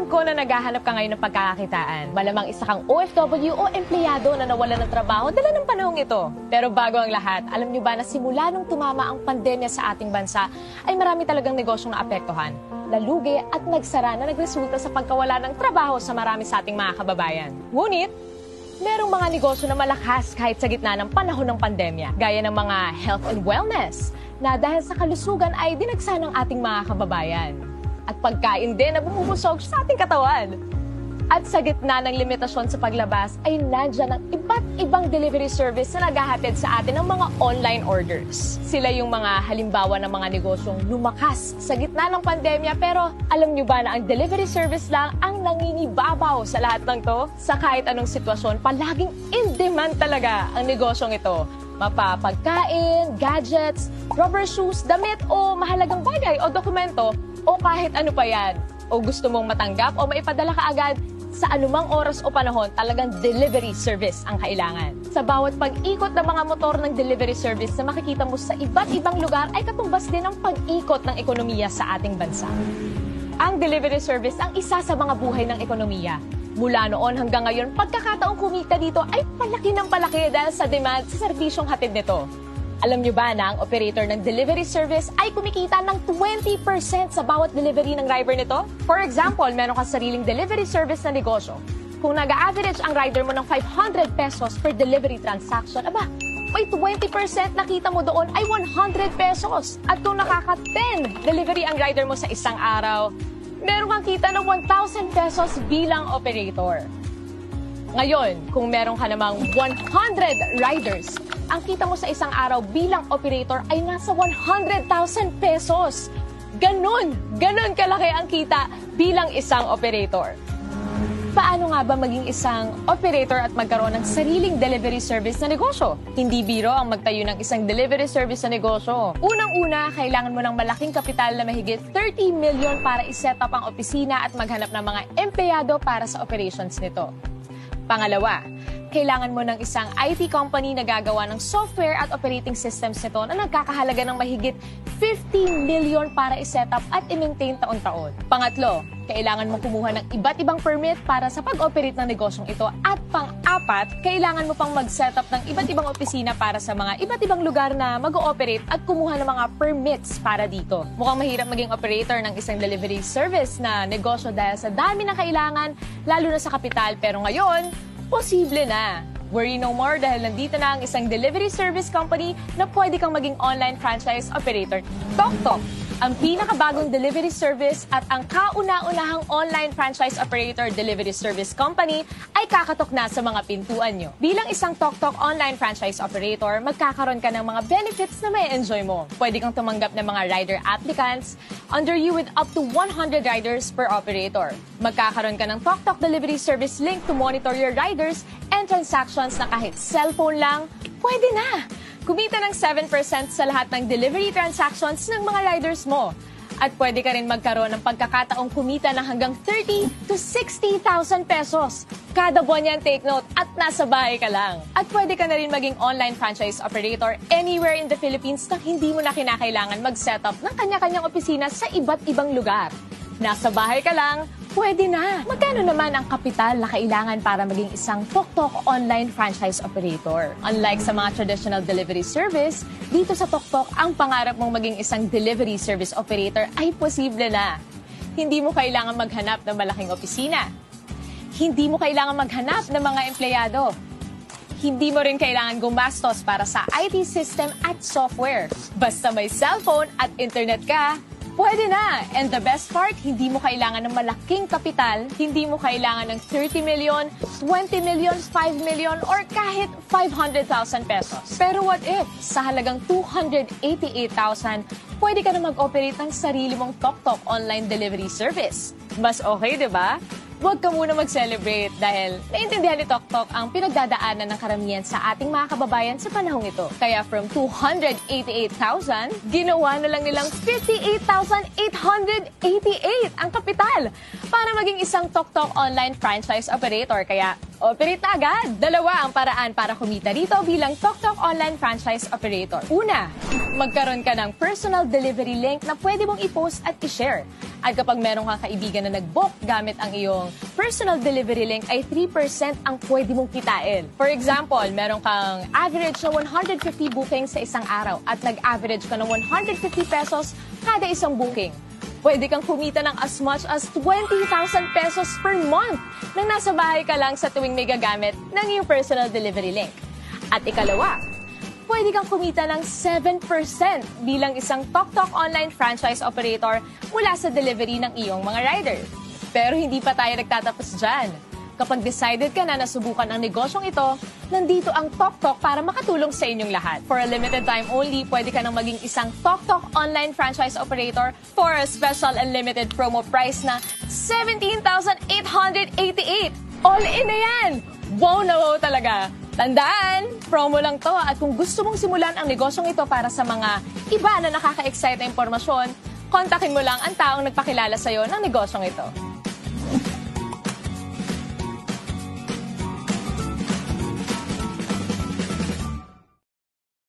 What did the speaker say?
Alam ko na naghahanap ka ngayon ng pagkakakitaan. Malamang isa kang OFW o empleyado na nawalan ng trabaho dala ng panahong ito. Pero bago ang lahat, alam niyo ba na simula nung tumama ang pandemya sa ating bansa, ay marami talagang negosyong naapektuhan, nalugi at nagsara na nagresulta sa pagkawala ng trabaho sa marami sa ating mga kababayan. Ngunit, merong mga negosyo na malakas kahit sa gitna ng panahon ng pandemya, gaya ng mga health and wellness, na dahil sa kalusugan ay dinagsa ng ating mga kababayan. At pagkain din na bumubusog sa ating katawan. At sa gitna ng limitasyon sa paglabas ay nandiyan ang iba't ibang delivery service na naghahatid sa atin ng mga online orders. Sila yung mga halimbawa ng mga negosyong lumakas sa gitna ng pandemya, pero alam nyo ba na ang delivery service lang ang nangingibabaw sa lahat ng to? Sa kahit anong sitwasyon, palaging in demand talaga ang negosyong ito. Mapapagkain, gadgets, rubber shoes, damit o mahalagang bagay o dokumento o kahit ano pa yan. O gusto mong matanggap o maipadala ka agad, sa anumang oras o panahon, talagang delivery service ang kailangan. Sa bawat pag-ikot ng mga motor ng delivery service na makikita mo sa iba't ibang lugar ay katumbas din ang pag-ikot ng ekonomiya sa ating bansa. Ang delivery service ang isa sa mga buhay ng ekonomiya. Mula noon hanggang ngayon, pagkakataong kumita dito ay palaki ng palaki dahil sa demand sa serbisyong hatid nito. Alam nyo ba na ang operator ng delivery service ay kumikita ng 20% sa bawat delivery ng driver nito? For example, meron kang sariling delivery service na negosyo. Kung nag-average ang rider mo ng 500 pesos per delivery transaction, aba, may 20% nakita mo doon ay 100 pesos. At kung nakaka-10 delivery ang rider mo sa isang araw, meron kang kita ng 1,000 pesos bilang operator. Ngayon, kung meron ka namang 100 riders, ang kita mo sa isang araw bilang operator ay nasa 100,000 pesos. Ganon kalaki ang kita bilang isang operator. Paano nga ba maging isang operator at magkaroon ng sariling delivery service na negosyo? Hindi biro ang magtayo ng isang delivery service na negosyo. Unang-una, kailangan mo ng malaking kapital na mahigit 30 million para iset up ang opisina at maghanap ng mga empleyado para sa operations nito. Pangalawa, kailangan mo ng isang IT company na gagawa ng software at operating systems nito na nagkakahalaga ng mahigit 50 million para i-set up at i-maintain taon-taon. Pangatlo, kailangan mo kumuha ng iba't ibang permit para sa pag-operate ng negosyong ito. At pang-apat, kailangan mo pang mag-set up ng iba't ibang opisina para sa mga iba't ibang lugar na mag-ooperate at kumuha ng mga permits para dito. Mukhang mahirap maging operator ng isang delivery service na negosyo dahil sa dami ng kailangan, lalo na sa kapital. Pero ngayon, posible na. Worry no more dahil nandito na ang isang delivery service company na pwede kang maging online franchise operator. TokTok, ang pinakabagong delivery service at ang kauna-unahang online franchise operator delivery service company ay kakatok na sa mga pintuan nyo. Bilang isang TokTok online franchise operator, magkakaroon ka ng mga benefits na may enjoy mo. Pwede kang tumanggap ng mga rider applicants under you with up to 100 riders per operator. Magkakaroon ka ng TokTok delivery service link to monitor your riders and transactions na kahit cellphone lang, pwede na. Kumita ng 7% sa lahat ng delivery transactions ng mga riders mo. At pwede ka rin magkaroon ng pagkakataong kumita ng hanggang 30 to 60,000 pesos. Kada buwan yan, take note, at nasa bahay ka lang. At pwede ka na rin maging online franchise operator anywhere in the Philippines na hindi mo na kinakailangan mag-set up ng kanya-kanyang opisina sa iba't ibang lugar. Nasa bahay ka lang, pwede na. Magkano naman ang kapital na kailangan para maging isang TokTok online franchise operator? Unlike sa mga traditional delivery service, dito sa TokTok, ang pangarap mong maging isang delivery service operator ay posible na. Hindi mo kailangan maghanap ng malaking opisina. Hindi mo kailangan maghanap ng mga empleyado. Hindi mo rin kailangan gumastos para sa IT system at software. Basta may cellphone at internet ka, pwede na! And the best part, hindi mo kailangan ng malaking kapital, hindi mo kailangan ng 30 million, 20 million, 5 million, or kahit 500,000 pesos. Pero what if, sa halagang 288,000, pwede ka na mag-operate ng sarili mong TokTok online delivery service? Mas okay, di ba? Huwag ka muna mag-celebrate dahil naintindihan ni TokTok ang pinagdadaanan ng karamihan sa ating mga kababayan sa panahong ito. Kaya from 288,000, ginawa na lang nilang 58,888 ang kapital para maging isang TokTok online franchise operator. Kaya Operate na agad! Dalawa ang paraan para kumita rito bilang TokTok online franchise operator. Una, magkaroon ka ng personal delivery link na pwede mong i-post at i-share. At kapag meron kang kaibigan na nag-book gamit ang iyong personal delivery link ay 3% ang pwede mong kitain. For example, meron kang average na 150 bookings sa isang araw at nag-average ka ng 150 pesos kada isang booking. Pwede kang kumita ng as much as 20,000 pesos per month nang nasa bahay ka lang sa tuwing may gagamit ng iyong personal delivery link. At ikalawa, pwede kang kumita ng 7% bilang isang TokTok online franchise operator mula sa delivery ng iyong mga riders. Pero hindi pa tayo nagtatapos dyan. Kapag decided ka na nasubukan ang negosyong ito, nandito ang TokTok para makatulong sa inyong lahat. For a limited time only, pwede ka nang maging isang TokTok online franchise operator for a special and limited promo price na 17,888. All in na yan! Wow na wow talaga! Tandaan, promo lang to at kung gusto mong simulan ang negosyong ito para sa mga iba na nakaka-excite na impormasyon, kontakin mo lang ang taong nagpakilala sa'yo ng negosyong ito.